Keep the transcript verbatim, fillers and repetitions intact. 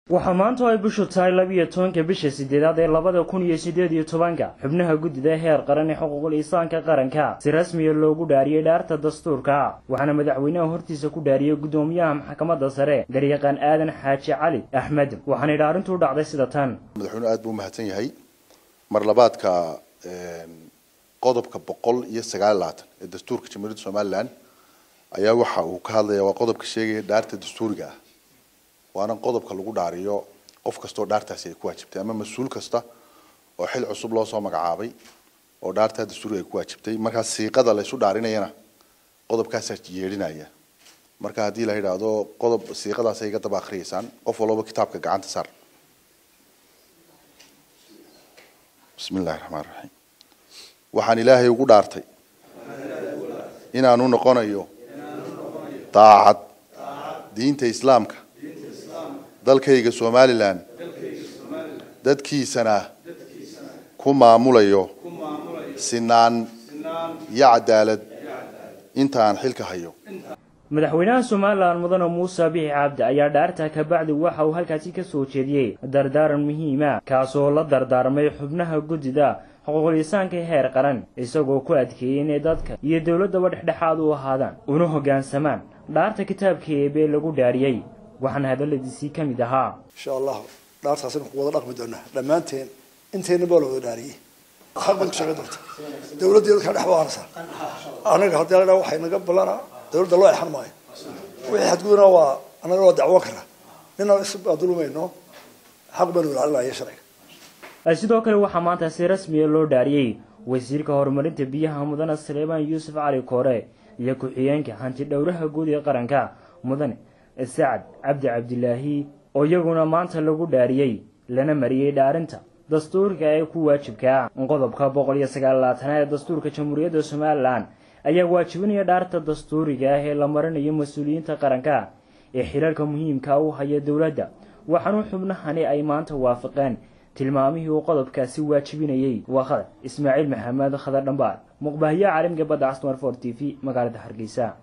waxaa maanta ay bishu tahay labiyo tobanka bisha sideedaad ee labada kun iyo sideed iyo tobanka xubnaha guddida heer qaran ee xuquuqul insaanka qaranka si rasmi ah loogu dhaariyay dhaarta dastuurka waxaana madaxweynaha hortiisa ku dhaariyay gudoomiyaha maxkamadda sare garyaqaan aadan xaaji cali axmed waxaana dhaarintu u dhacday sida tan. madaxweynuhu aad buu mahadsan yahay mar labaadka qodobka boqol iyo sagaal iyo labaatan ee dastuurka jamhuuriyadda Soomaaliland ayaa waxa uu ka hadlayaa waa qodobka sheegaya dhaarta dastuuriga ah waana qodobka lagu dhaariyo qof kasta oo dhaartaasi ay ku waajibtay ama mas'uul kasta oo xil cusub loo soo magacaabay oo dhaarta dastuuriga ay ku waajibtay marka siiqada la isu dhaarinayna qodobkaas ay yeelinaya marka hadii la yiraahdo qodob siiqadaas ay ka daba akhriyaysan qof walba kitaabka gacanta saar. bismillaahir rahmaanir rahiim waxaan ilaahay ugu dhaartay inaanu noqonayo daacad diinta islaamka dalkayga Soomaaliland dadkiisana ku maamulayo sinaan iyo cadaalad inta aan xilka hayo. madaxweynaha Soomaaliland mudane Muuse Biixi Cabdi ayaa dhaarta ka bacdi waxa uu halkaasi ka soo jeediyay dardaaran muhiim ah kaasoo la dardaarmay xubnaha guddida xuquuqul insaanka heer qaran isagoo ku adkeeyay in dadka iyo dawladda dhexdhexaad u ahaadaan una hoggaansamaan dhaarta kitaabka ee lagu dhaariyay waxaan hadaladiisii ka mid ahaa insha Allah dhaartaasina ku wada dhaqmi doonaa dhamaanteen inteena baa loo dhaariyay xaqban shaqa doonta dawladda ka dhaxwaanaysa anaga hadii la waxay naga balana dawladda loo yaxan maayo wixii xadgudubna waa anaga waa dacwo kara nina isba dulmayno xaq banu ilaalinaya sharciga. sidoo kale waxaa maanta si rasmi ah loo dhaariyay wasiirka horumarinta biyaha mudane Suleymaan Yuusuf Cali Koore iyo ku-xigeenka hanti dhowraha guud ee qaranka mudane Saad Cabdi Cabdilaahi oo iyaguna maanta lagu dhaariyay lana mariyay dhaarinta dastuurka ee ku waajibka qodobka boqol iyo sagaal iyo labaatan ee dastuurka jamhuuriyadda Soomaaliland ayaa waajibinaya dhaarta dastuuriga ah ee la marinayo mas'uuliyiinta qaranka ee xilalka muhiimka ah u haya dawladda waxaanu xubnahani ay maanta waafaqeen tilmaamihii uu qodobkaasi waajibinayay waa Ismaaciil Maxamed Khadar Dhambaar muqbaahiya caalamka badda Asmar for T V magaalada Hargeysa.